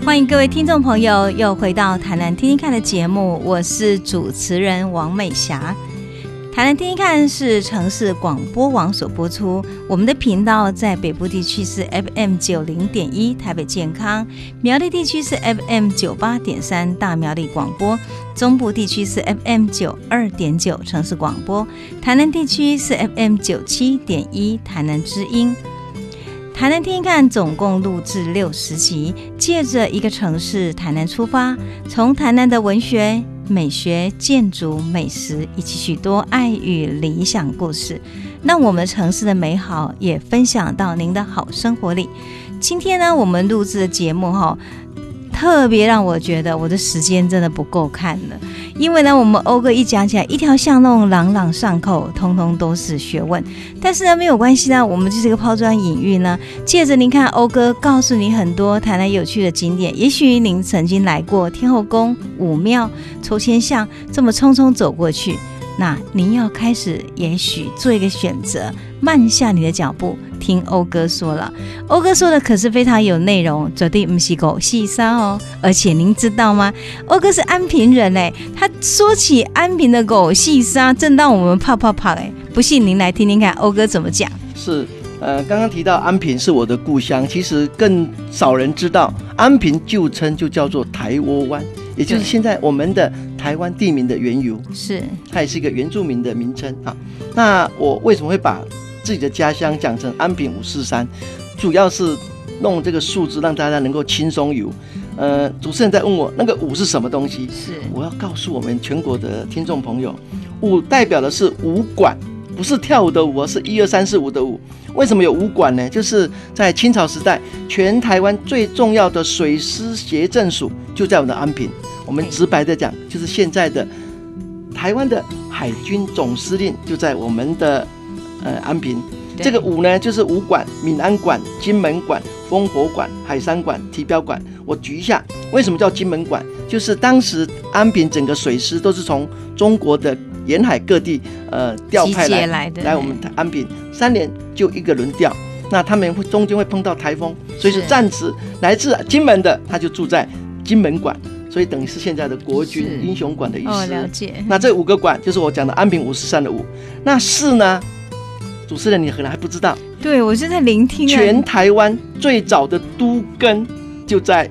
欢迎各位听众朋友又回到台南听听看的节目，我是主持人王美霞。台南听听看是城市广播网所播出，我们的频道在北部地区是 FM90.1 台北健康，苗栗地区是 FM98.3 大苗栗广播，中部地区是 FM92.9 城市广播，台南地区是 FM97.1 台南之音。台南听听看总共录制60集，借着一个城市台南出发，从台南的文学、美学、建筑、美食以及许多爱与理想故事，让我们城市的美好也分享到您的好生活里。今天呢，我们录制的节目特别让我觉得我的时间真的不够看了，因为呢，我们欧哥一讲起来，一条巷弄朗朗上口，通通都是学问。但是呢，没有关系呢，我们就是一个抛砖引玉呢，借着您看欧哥告诉你很多台南有趣的景点，也许您曾经来过天后宫、武庙、抽签巷，这么匆匆走过去，那您要开始也许做一个选择，慢下你的脚步，听欧哥说了。欧哥说的可是非常有内容，绝对不是狗戏沙哦。而且您知道吗？欧哥是安平人哎，他说起安平的狗戏沙，正当我们怕哎。不信您来听听看，欧哥怎么讲。 是，刚刚提到安平是我的故乡，其实更少人知道，安平旧称就叫做台窝湾，也就是现在我们的台湾地名的缘由，是它也是一个原住民的名称啊。那我为什么会把自己的家乡讲成安平543，主要是弄这个数字让大家能够轻松游。主持人在问我那个5是什么东西，是我要告诉我们全国的听众朋友，5代表的是武馆，不是跳舞的舞，是1、2、3、4、5的舞。为什么有武馆呢？就是在清朝时代，全台湾最重要的水师协政署就在我们的安平。我们直白的讲，就是现在的台湾的海军总司令就在我们的安平。这个武呢，就是武馆、闽安馆、金门馆、烽火馆、海山馆、提标馆。我举一下，为什么叫金门馆？就是当时安平整个水师都是从中国的沿海各地调派来我们安平，3年就一个轮调。那他们中间会碰到台风，所以是战时来自金门的，他就住在金门馆。所以等于是现在的国军英雄馆的意思。 了解。 那这5个馆就是我讲的安平543的5。那4呢？主持人你可能还不知道。 对，我就在聆听。 全台湾最早的都更就在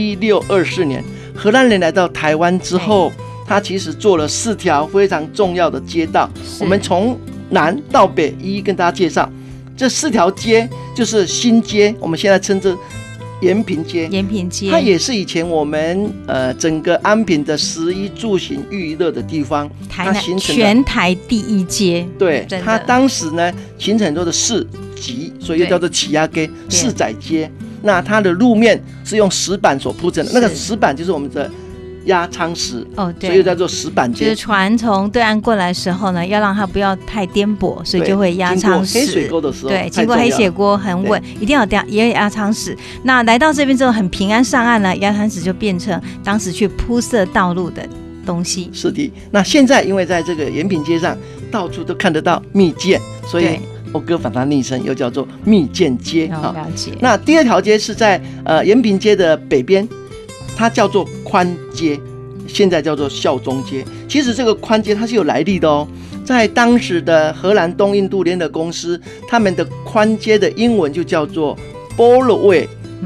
1624年，荷兰人来到台湾之后，他其实做了4条非常重要的街道。我们从南到北一一跟大家介绍。这4条街就是新街，我们现在称之延平街，它也是以前我们整个安平的食衣住行娱乐的地方，它形成全台第1街。 对，它当时呢形成很多的市集，所以又叫做起亚街、市仔街。那它的路面是用石板所铺成的，那个石板就是我们的压舱石，对，所以叫做石板街。 就是船从对岸过来的时候呢，要让它不要太颠簸，所以就会压舱石。 经过黑水沟的时候， 对，经过黑水沟很稳，一定要也有压舱石。那来到这边之后很平安上岸了，压舱石就变成当时去铺设道路的东西。 是的。那现在因为在这个延平街上到处都看得到蜜饯，所以欧哥把它昵称又叫做蜜饯街。 了解。 那第2条街是在延平街的北边，它叫做宽街，现在叫做孝忠街。其实这个宽街它是有来历的哦，在当时的荷兰东印度联合公司，他们的宽街的英文就叫做 Broadway，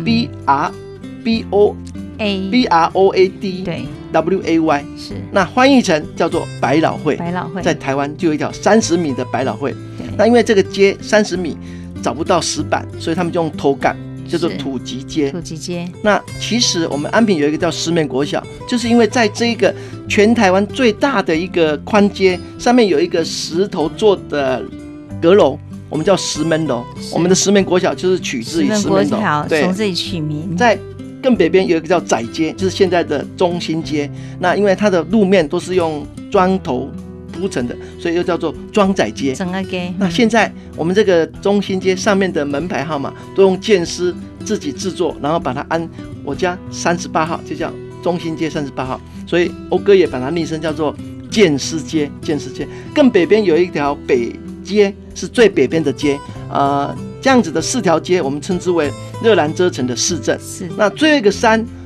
B-R-O-A-D， 对 W-A-Y， 是。那翻译成叫做百老汇，在台湾就有一条30米的百老汇。那因为这个街30米找不到石板，所以他们就用头杆，叫做土吉街。那其实我们安平有一个叫石门国小，就是因为在这个全台湾最大的一个宽街上面有一个石头做的阁楼，我们叫石门楼。我们的石门国小就是取自于石门楼， 对，从这里取名。 在更北边有一个叫仔街，就是现在的中心街。那因为它的路面都是用砖头铺成的，所以又叫做庄仔街。 整个街。 那现在我们这个中心街上面的门牌号码都用建师自己制作，然后把它按我家38号，就叫中心街38号。所以欧哥也把它昵称叫做建师街。更北边有一条北街，是最北边的街。这样子的4条街，我们称之为热兰遮城的市镇。那最后一个山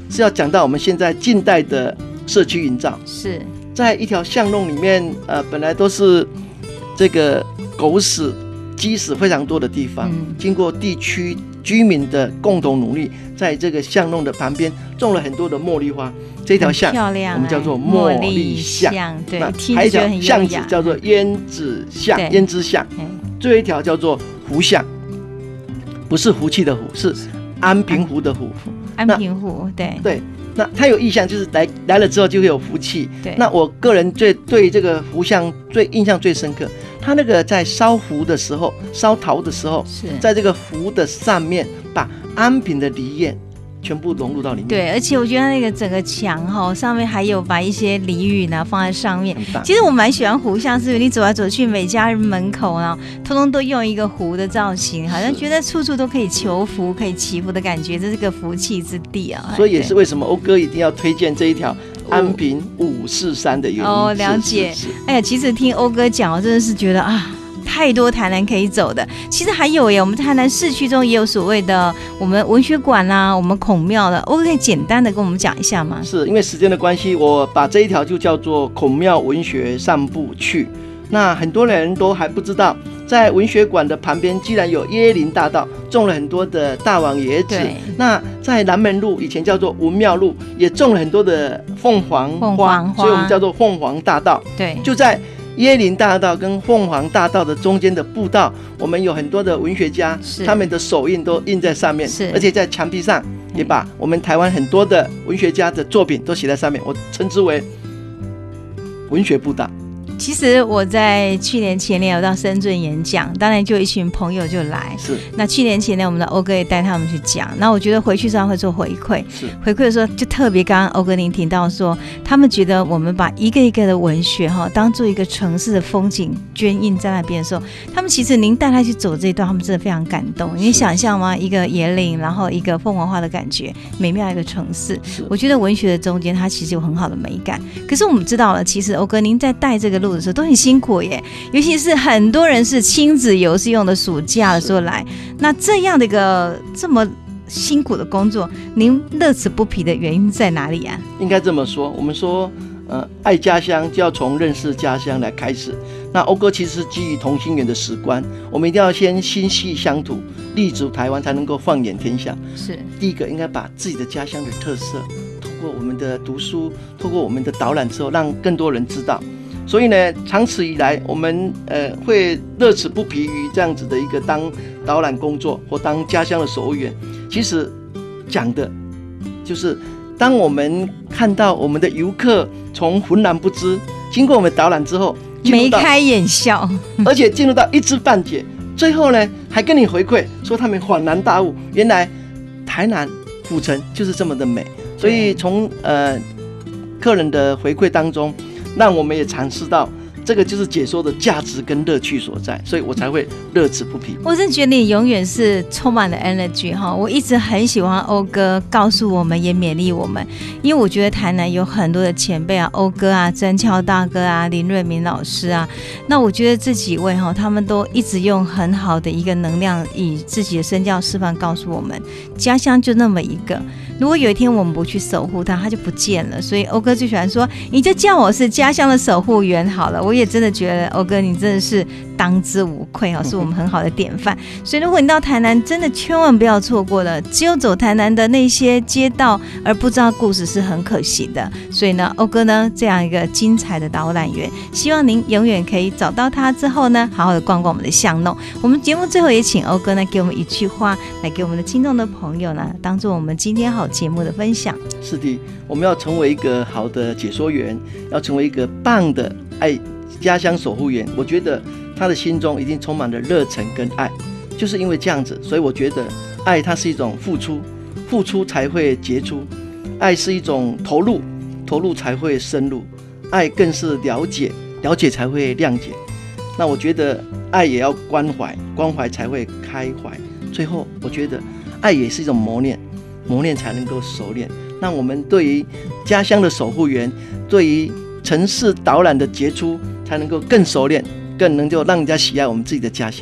是要讲到我们现在近代的社区营造。 是在一条巷弄里面，本来都是这个狗屎、鸡屎非常多的地方，经过地区居民的共同努力，在这个巷弄的旁边种了很多的茉莉花。这条巷我们叫做茉莉巷， 对， 还有一条巷子叫做胭脂巷，胭脂巷。最后一条叫做湖巷，不是福气的湖，是安平湖的湖。 安平湖，对。 那它有意象，就是来了之后就会有福气。 对。 那我个人对这个湖巷印象最深刻，它那个在烧湖的时候，烧陶的时候，在这个湖的上面把安平的梨叶全部融入到里面。对， 而且我觉得那个整个墙上面还有把一些俚语呢放在上面。其实我蛮喜欢湖巷，是因为你走来走去，每家人门口呢，通通都用一个湖的造型，好像觉得处处都可以求福、可以祈福的感觉，这是个福气之地啊。 所以也是为什么欧哥一定要推荐这一条安平543的原因。 哦，了解。哎呀，其实听欧哥讲，我真的是觉得啊，太多台南可以走的。其实还有耶，我们台南市区中也有所谓的我们文学馆啦，我们孔庙的，欧哥可以简单的跟我们讲一下吗？ 是因为时间的关系，我把这一条就叫做孔庙文学散步去。那很多人都还不知道，在文学馆的旁边居然有椰林大道，种了很多的大王椰子。那在南门路以前叫做文庙路，也种了很多的凤凰花，所以我们叫做凤凰大道。 对， 就在椰林大道跟凤凰大道的中间的步道，我们有很多的文学家，他们的手印都印在上面，而且在墙壁上也把我们台湾很多的文学家的作品都写在上面，我称之为文学步道。 其实我在去年前年有到深圳演讲，当然就有一群朋友就来。 是。 那去年前年我们的欧哥也带他们去讲，那我觉得回去之后会做回馈。 是。 回馈的时候就特别，刚刚欧哥您提到说，他们觉得我们把一个一个的文学当做一个城市的风景捐印在那边的时候，他们其实您带他去走这一段，他们真的非常感动。你想象吗？一个椰林，然后一个凤凰花的感觉，美妙一个城市。我觉得文学的中间它其实有很好的美感。可是我们知道了，其实欧哥您在带这个路的时候都很辛苦耶，尤其是很多人是亲子游是用的暑假的时候来，那这样的一个这么辛苦的工作，您乐此不疲的原因在哪里啊？ 应该这么说，我们说爱家乡就要从认识家乡来开始。那欧哥其实是基于同心圆的史观，我们一定要先心系乡土，立足台湾，才能够放眼天下。 是第一个应该把自己的家乡的特色，透过我们的读书，透过我们的导览之后，让更多人知道。所以呢，长此以来，我们会乐此不疲于这样子的一个当导览工作或当家乡的守护员。其实讲的就是，当我们看到我们的游客从浑然不知，经过我们导览之后， 眉开眼笑， 而且进入到一知半解，最后呢还跟你回馈说他们恍然大悟，原来台南府城就是这么的美。所以从客人的回馈当中，让我们也尝试到这个就是解说的价值跟乐趣所在，所以我才会乐此不疲。 我真的觉得你永远是充满了 energy 哈！我一直很喜欢欧哥告诉我们，也勉励我们，因为我觉得台南有很多的前辈啊，欧哥啊、曾俏大哥啊、林瑞明老师啊，那我觉得这几位哈，他们都一直用很好的一个能量，以自己的身教示范告诉我们，家乡就那么一个。如果有一天我们不去守护它，它就不见了。所以欧哥最喜欢说，你就叫我是家乡的守护员好了。我也真的觉得欧哥你真的是当之无愧哦，是我们很好的典范。所以如果你到台南，真的千万不要错过了，只有走台南的那些街道而不知道故事是很可惜的。所以呢，欧哥呢这样一个精彩的导览员，希望您永远可以找到他之后呢，好好的逛逛我们的巷弄。我们节目最后也请欧哥呢给我们一句话，来给我们的听众的朋友呢，当做我们今天好节目的分享。 是的，我们要成为一个好的解说员，要成为一个棒的爱家乡守护员。我觉得他的心中一定充满了热忱跟爱，就是因为这样子，所以我觉得爱它是一种付出，付出才会结出；爱是一种投入，投入才会深入；爱更是了解，了解才会谅解。那我觉得爱也要关怀，关怀才会开怀。最后，我觉得爱也是一种磨练。磨练才能够熟练。那我们对于家乡的守护员，对于城市导览的杰出，才能够更熟练，更能够让人家喜爱我们自己的家乡。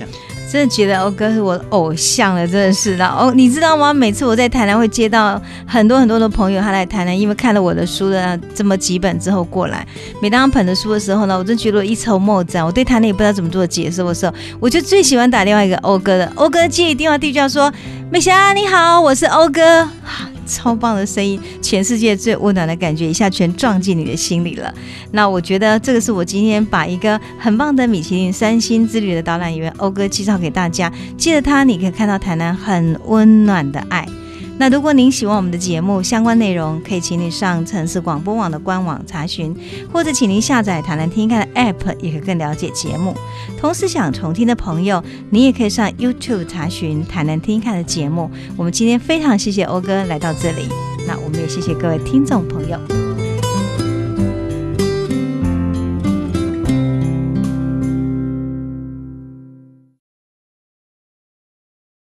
真的觉得欧哥是我的偶像了，真的是的哦。你知道吗？每次我在台南会接到很多的朋友，他来台南，因为看了我的书的这么几本之后过来。每当他捧着书的时候呢，我真觉得我一筹莫展，我对台南也不知道怎么做解释的时候，我就最喜欢打电话给欧哥的。欧哥接电话第一句要说：“美霞你好，我是欧哥。”超棒的声音，全世界最温暖的感觉一下全撞进你的心里了。那我觉得这个是我今天把一个很棒的米其林3星之旅的导览员欧哥介绍给大家，借着他你可以看到台南很温暖的爱。那如果您喜欢我们的节目相关内容，可以请你上城市广播网的官网查询，或者请您下载台南听听看的 App， 也可以更了解节目。同时想重听的朋友，你也可以上 YouTube 查询台南听听看的节目。我们今天非常谢谢欧哥来到这里，那我们也谢谢各位听众朋友。